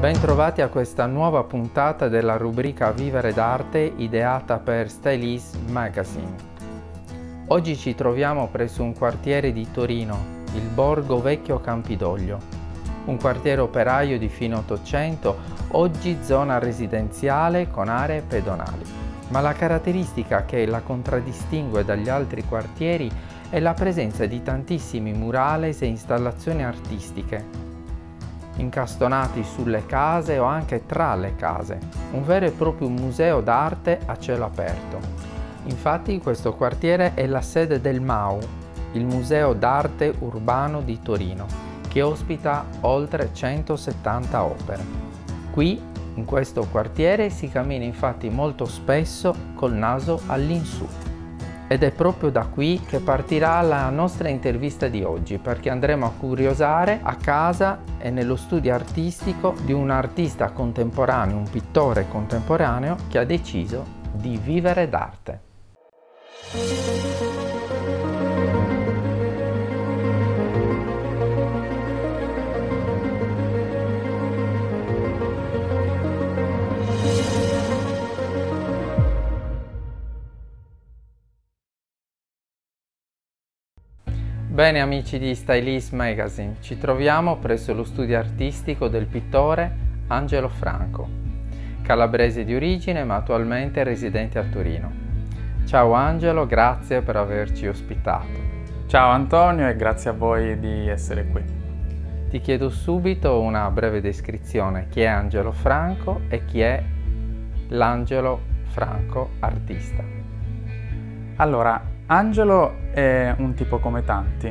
Bentrovati a questa nuova puntata della rubrica Vivere d'arte ideata per Stylist Magazine. Oggi ci troviamo presso un quartiere di Torino, il Borgo Vecchio Campidoglio, un quartiere operaio di fine Ottocento, oggi zona residenziale con aree pedonali. Ma la caratteristica che la contraddistingue dagli altri quartieri è la presenza di tantissimi murales e installazioni artistiche, incastonati sulle case o anche tra le case, un vero e proprio museo d'arte a cielo aperto. Infatti questo quartiere è la sede del MAU, il Museo d'Arte Urbano di Torino, che ospita oltre 170 opere. Qui, in questo quartiere, si cammina infatti molto spesso col naso all'insù. Ed è proprio da qui che partirà la nostra intervista di oggi, perché andremo a curiosare a casa e nello studio artistico di un artista contemporaneo, un pittore contemporaneo che ha deciso di vivere d'arte. Bene amici di Stylist Magazine, ci troviamo presso lo studio artistico del pittore Angelo Franco, calabrese di origine ma attualmente residente a Torino. Ciao Angelo, grazie per averci ospitato. Ciao Antonio e grazie a voi di essere qui. Ti chiedo subito una breve descrizione. Chi è Angelo Franco e chi è l'Angelo Franco artista? Allora, Angelo è un tipo come tanti,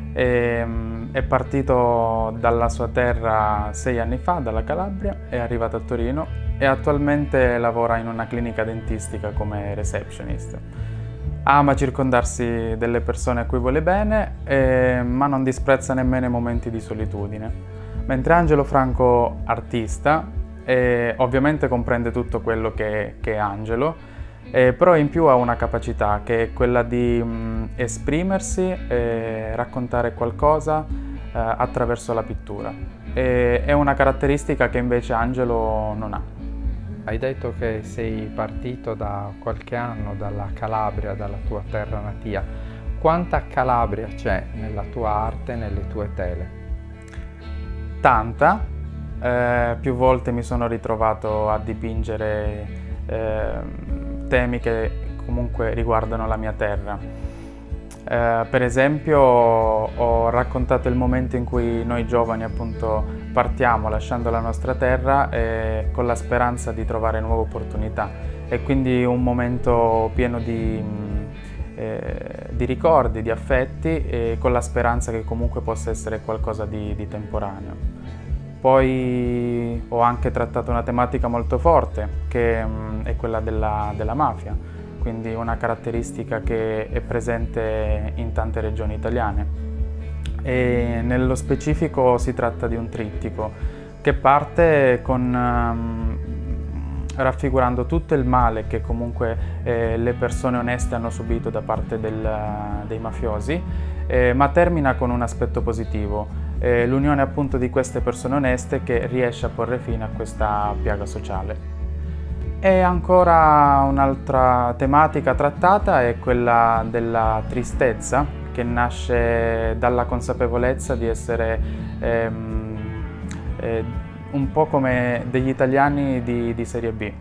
è partito dalla sua terra 6 anni fa, dalla Calabria, è arrivato a Torino e attualmente lavora in una clinica dentistica come receptionist. Ama circondarsi delle persone a cui vuole bene, ma non disprezza nemmeno i momenti di solitudine. Mentre Angelo Franco artista, ovviamente comprende tutto quello che è Angelo, però in più ha una capacità che è quella di esprimersi e raccontare qualcosa attraverso la pittura. È una caratteristica che invece Angelo non ha. Hai detto che sei partito da qualche anno dalla Calabria, dalla tua terra natia. Quanta Calabria c'è nella tua arte, nelle tue tele? Tanta. Più volte mi sono ritrovato a dipingere temi che comunque riguardano la mia terra. Per esempio ho raccontato il momento in cui noi giovani appunto partiamo lasciando la nostra terra con la speranza di trovare nuove opportunità, e quindi un momento pieno di ricordi, di affetti, e con la speranza che comunque possa essere qualcosa di temporaneo. Poi ho anche trattato una tematica molto forte, che è quella della mafia, quindi una caratteristica che è presente in tante regioni italiane. E nello specifico si tratta di un trittico che parte raffigurando tutto il male che comunque le persone oneste hanno subito da parte dei mafiosi, ma termina con un aspetto positivo. L'unione appunto di queste persone oneste che riesce a porre fine a questa piaga sociale. E ancora un'altra tematica trattata è quella della tristezza, che nasce dalla consapevolezza di essere un po' come degli italiani di serie B,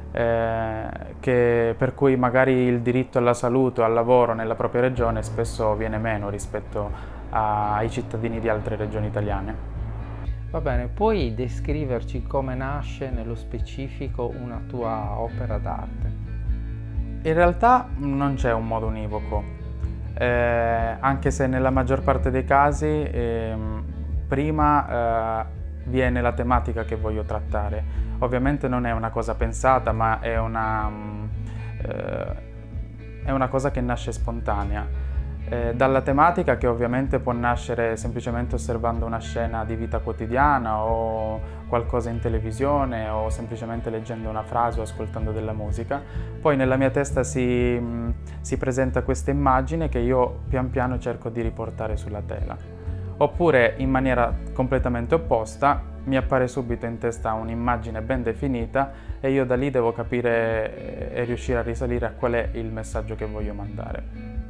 per cui magari il diritto alla salute o al lavoro nella propria regione spesso viene meno rispetto ai cittadini di altre regioni italiane. Va bene, puoi descriverci come nasce nello specifico una tua opera d'arte? In realtà non c'è un modo univoco, anche se nella maggior parte dei casi prima viene la tematica che voglio trattare. Ovviamente non è una cosa pensata, ma è una cosa che nasce spontanea. Dalla tematica, che ovviamente può nascere semplicemente osservando una scena di vita quotidiana o qualcosa in televisione o semplicemente leggendo una frase o ascoltando della musica. Poi nella mia testa si presenta questa immagine che io pian piano cerco di riportare sulla tela. Oppure in maniera completamente opposta, mi appare subito in testa un'immagine ben definita e io da lì devo capire e riuscire a risalire a qual è il messaggio che voglio mandare.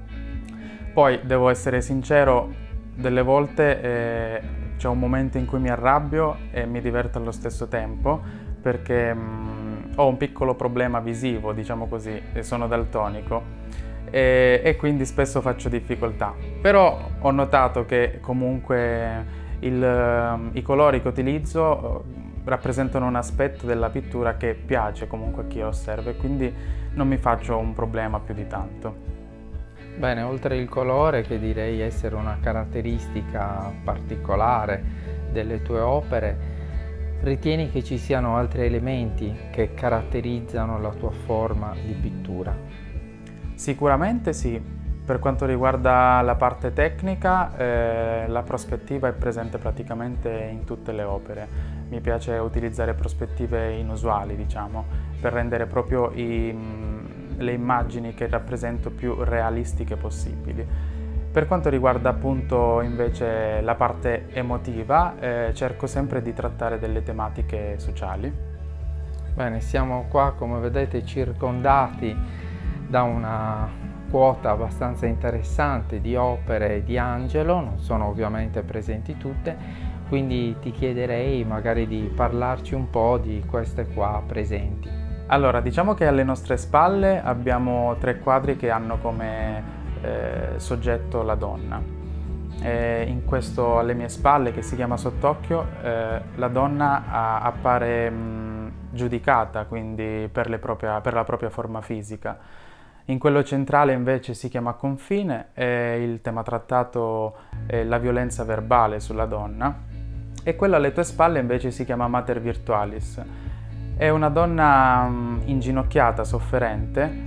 Poi devo essere sincero, delle volte c'è un momento in cui mi arrabbio e mi diverto allo stesso tempo perché ho un piccolo problema visivo, diciamo così, e sono daltonico. E quindi spesso faccio difficoltà, però ho notato che comunque i colori che utilizzo rappresentano un aspetto della pittura che piace comunque a chi osserva e quindi non mi faccio un problema più di tanto. Bene, oltre il colore, che direi essere una caratteristica particolare delle tue opere, ritieni che ci siano altri elementi che caratterizzano la tua forma di pittura? Sicuramente sì. Per quanto riguarda la parte tecnica, la prospettiva è presente praticamente in tutte le opere. Mi piace utilizzare prospettive inusuali, diciamo, per rendere proprio le immagini che rappresento più realistiche possibili. Per quanto riguarda appunto invece la parte emotiva, cerco sempre di trattare delle tematiche sociali. Bene, siamo qua, come vedete, circondati da una quota abbastanza interessante di opere di Angelo, non sono ovviamente presenti tutte, quindi ti chiederei magari di parlarci un po' di queste qua presenti. Allora, diciamo che alle nostre spalle abbiamo 3 quadri che hanno come soggetto la donna. In questo alle mie spalle, che si chiama Sott'occhio, la donna appare giudicata, quindi per la propria forma fisica. In quello centrale invece si chiama Confine e il tema trattato è la violenza verbale sulla donna, e quello alle tue spalle invece si chiama Mater Virtualis. È una donna inginocchiata, sofferente,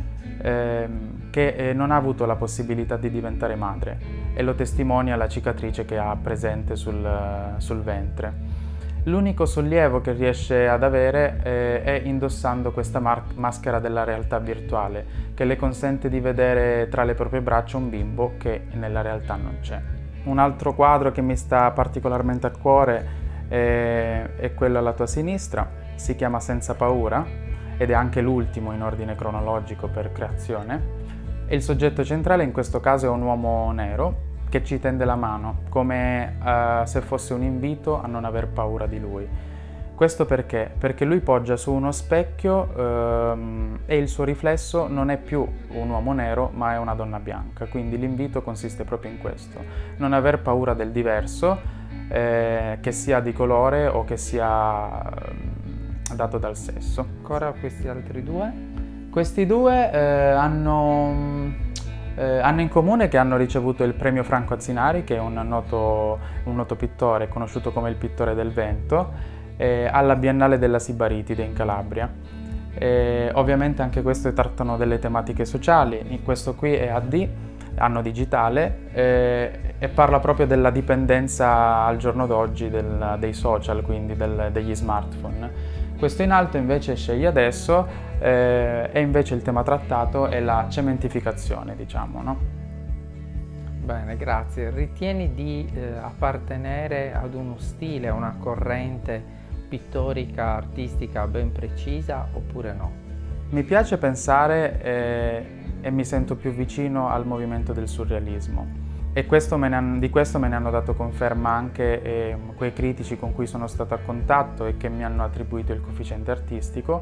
che non ha avuto la possibilità di diventare madre, e lo testimonia la cicatrice che ha presente sul ventre. L'unico sollievo che riesce ad avere è indossando questa maschera della realtà virtuale, che le consente di vedere tra le proprie braccia un bimbo che nella realtà non c'è. Un altro quadro che mi sta particolarmente a cuore è quello alla tua sinistra, si chiama Senza paura ed è anche l'ultimo in ordine cronologico per creazione. E il soggetto centrale in questo caso è un uomo nero che ci tende la mano, come se fosse un invito a non aver paura di lui. Questo perché? Perché lui poggia su uno specchio e il suo riflesso non è più un uomo nero, ma è una donna bianca. Quindi l'invito consiste proprio in questo: non aver paura del diverso, che sia di colore o che sia dato dal sesso. Ancora questi altri due? Questi due hanno in comune che hanno ricevuto il premio Franco Azzinari, che è un noto pittore conosciuto come il pittore del vento, alla Biennale della Sibaritide in Calabria. Ovviamente anche queste trattano delle tematiche sociali. Questo qui è AD, anno digitale, e parla proprio della dipendenza al giorno d'oggi dei social, quindi degli smartphone. Questo in alto invece Scegli adesso, e invece il tema trattato è la cementificazione, diciamo, no? Bene, grazie. Ritieni di appartenere ad uno stile, a una corrente pittorica, artistica ben precisa oppure no? Mi piace pensare e mi sento più vicino al movimento del surrealismo. E di questo me ne hanno dato conferma anche quei critici con cui sono stato a contatto e che mi hanno attribuito il coefficiente artistico.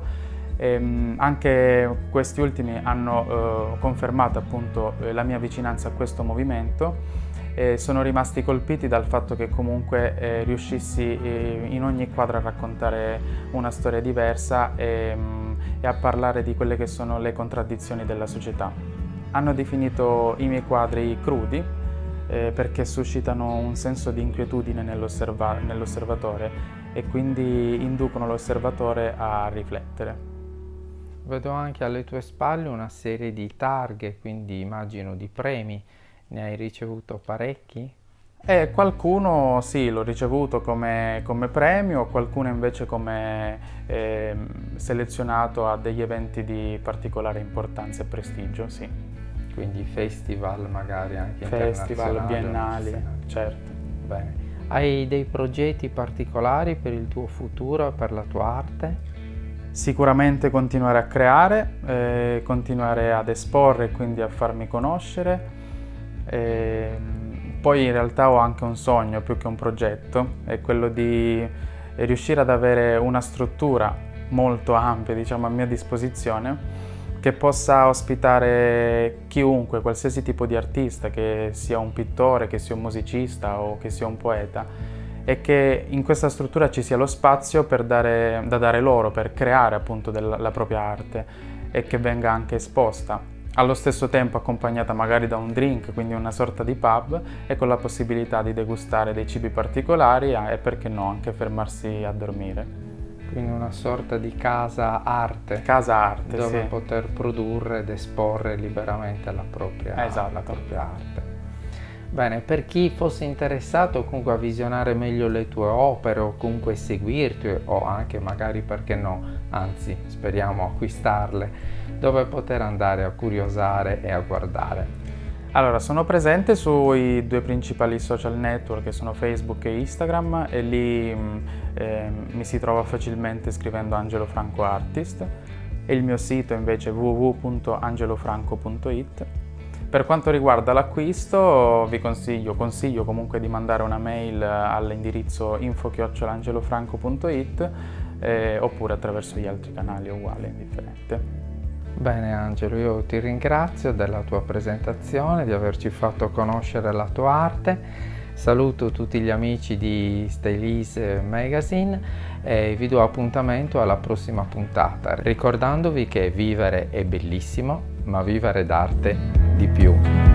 Anche questi ultimi hanno confermato appunto la mia vicinanza a questo movimento e sono rimasti colpiti dal fatto che comunque riuscissi in ogni quadro a raccontare una storia diversa e a parlare di quelle che sono le contraddizioni della società. Hanno definito i miei quadri crudi, perché suscitano un senso di inquietudine nell'osservatore e quindi inducono l'osservatore a riflettere. Vedo anche alle tue spalle una serie di targhe, quindi immagino di premi. Ne hai ricevuto parecchi? Qualcuno sì, l'ho ricevuto come premio, qualcuno invece come selezionato a degli eventi di particolare importanza e prestigio, sì. Quindi festival magari anche festival, internazionali. biennali, certo. Bene. Hai dei progetti particolari per il tuo futuro e per la tua arte? Sicuramente continuare a creare, continuare ad esporre e quindi a farmi conoscere. Poi in realtà ho anche un sogno più che un progetto, è quello di riuscire ad avere una struttura molto ampia, diciamo, a mia disposizione, che possa ospitare chiunque, qualsiasi tipo di artista, che sia un pittore, che sia un musicista o che sia un poeta, e che in questa struttura ci sia lo spazio da dare loro, per creare appunto la propria arte, e che venga anche esposta, allo stesso tempo accompagnata magari da un drink, quindi una sorta di pub, e con la possibilità di degustare dei cibi particolari e perché no anche fermarsi a dormire. Quindi una sorta di casa arte. Casa arte, dove sì. poter produrre ed esporre liberamente la propria, Esatto. la propria arte. Bene, per chi fosse interessato comunque a visionare meglio le tue opere o comunque seguirti o anche magari, perché no, anzi speriamo acquistarle, dove poter andare a curiosare e a guardare? Allora, sono presente sui 2 principali social network, che sono Facebook e Instagram, e lì mi si trova facilmente scrivendo Angelo Franco Artist, e il mio sito invece è www.angelofranco.it. Per quanto riguarda l'acquisto, consiglio comunque di mandare una mail all'indirizzo info@angelofranco.it, oppure attraverso gli altri canali, uguale, indifferente. Bene Angelo, io ti ringrazio della tua presentazione, di averci fatto conoscere la tua arte. Saluto tutti gli amici di Stylist Magazine e vi do appuntamento alla prossima puntata, ricordandovi che vivere è bellissimo, ma vivere d'arte di più.